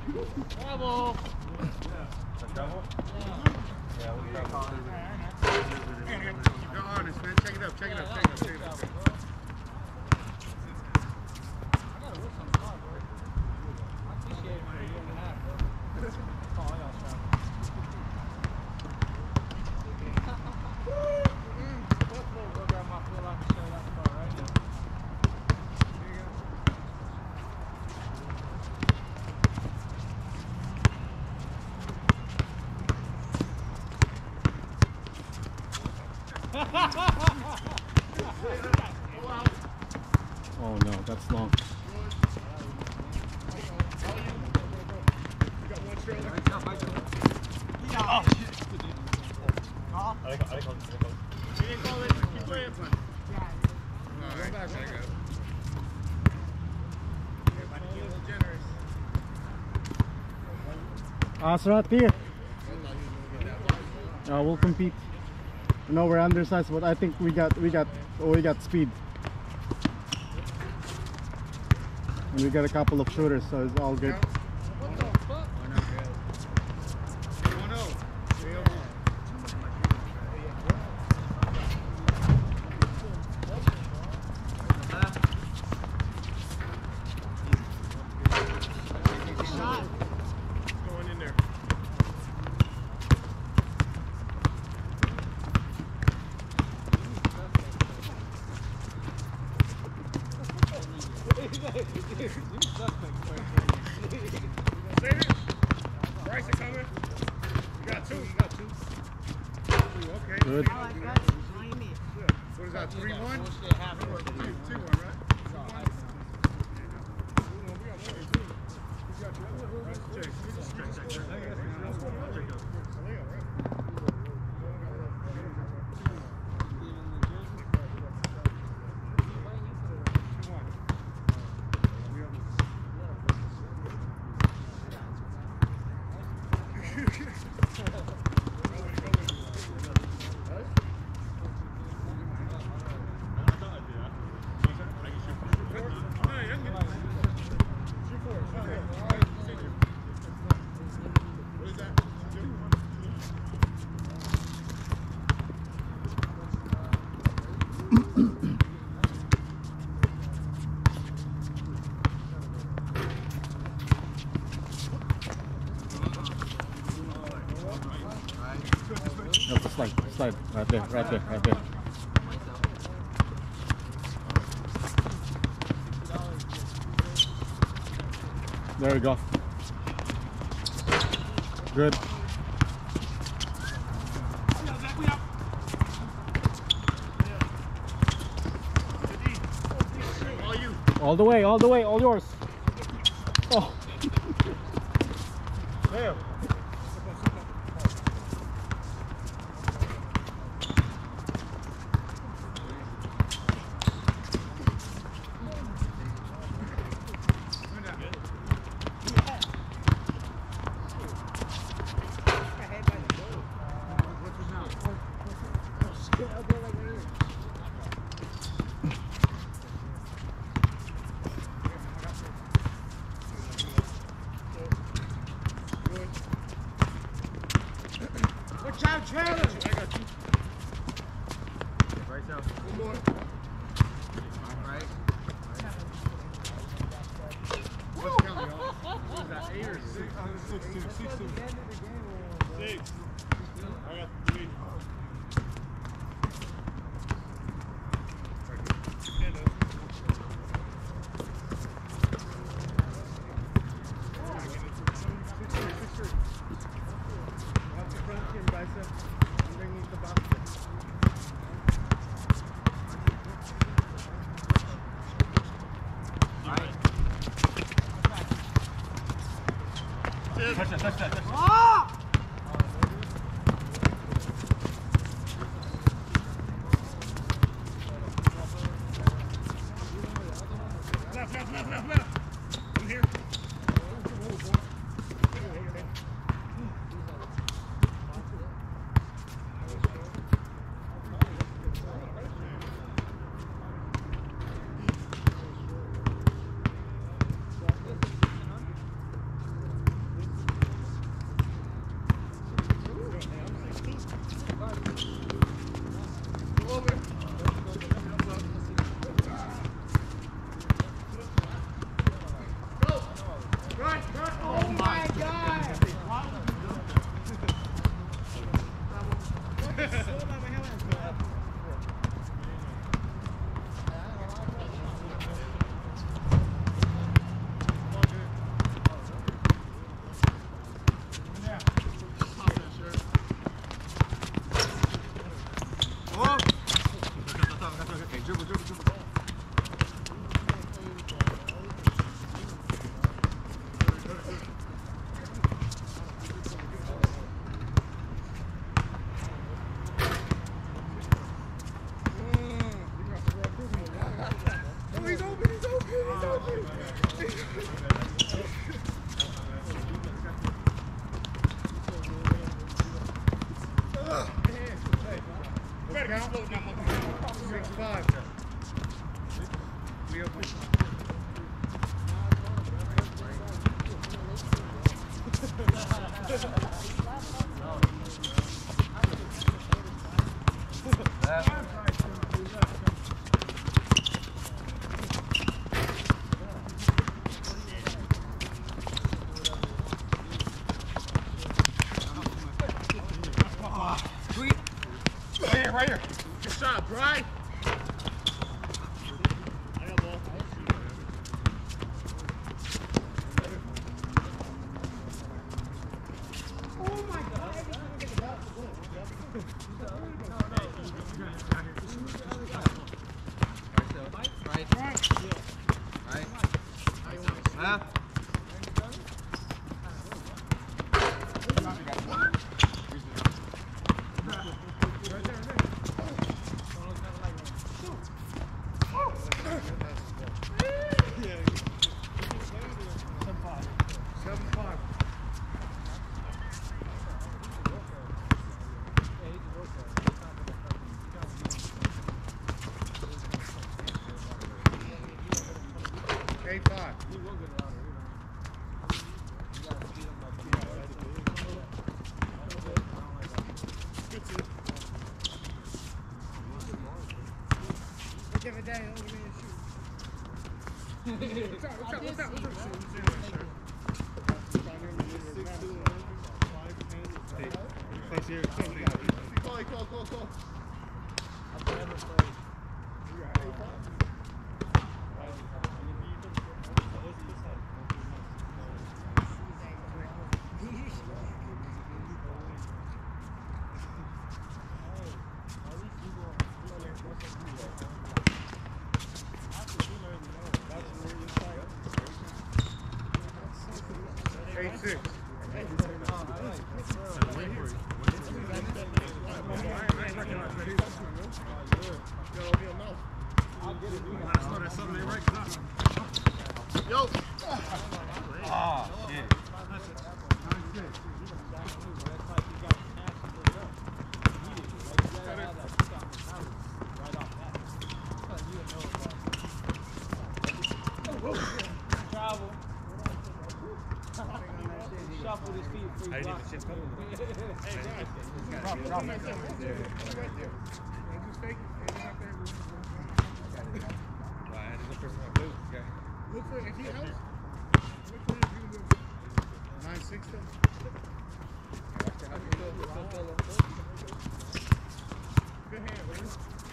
Bravo! Double? Yeah, we'll double. You're honest, man. Check it up, check it up, check it up, check it up. I gotta work on the car, bro. I appreciate it for a year and a half, bro. That's all I got, Sean. Go grab my foot off and show you that car right now. Here you go. Oh no, that's long. Asrat here. We'll compete. No, we're undersized, but I think we got speed. And we got a couple of shooters, so it's all good. Bryce, coming? You got two. Okay. Good. What is that, 3-1? 2-1, right? No, slide, right there. There we go. Good. All the way, all yours. Oh. Damn. Watch out, Chandler! I got you. Right out. One more. Right. What's the count, y'all? What is that, 8 or 6? 6. I got 3. Stand up. Bicep, underneath the box. Touch that. Ah! Left. I'm here. Right here. Good shot, Brian. I got ball. Oh my God. Right. Left. Call. I've never played. Yo! Ah, shit. Travel. Shuffle his feet for I you. didn't even shift up. Drop it. Right there. Just fake it. Why? I didn't know person on blue. Okay. Look for if he helps. Look for if you do 9-6 Good hand, man.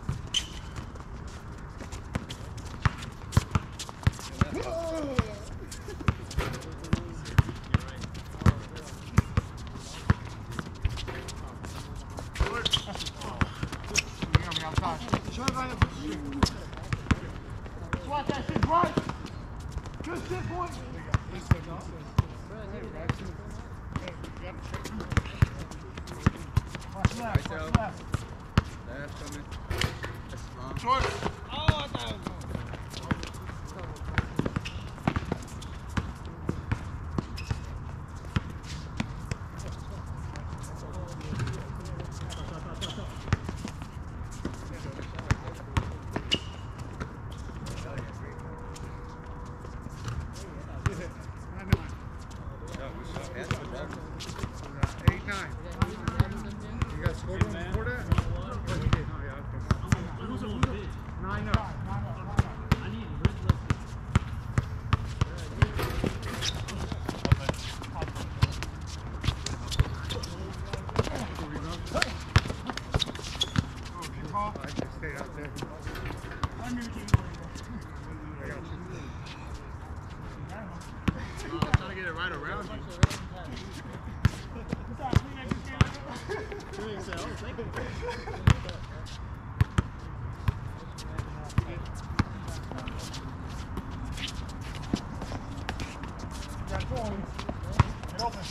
Swat that shit, right? Good shit, boy. Watch left, watch left. That's coming. That's strong. Short. Oh, I thought it was going. Right around you. Get open.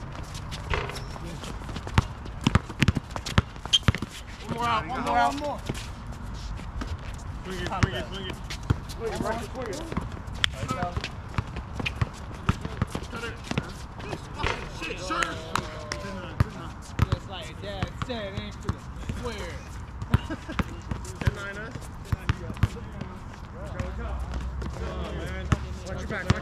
One more out, one more. Swing it. Swing it, right, swing it. said ain't for the swear. 10-9 us. Let's go, let's go. Come on, man. Watch your back, watch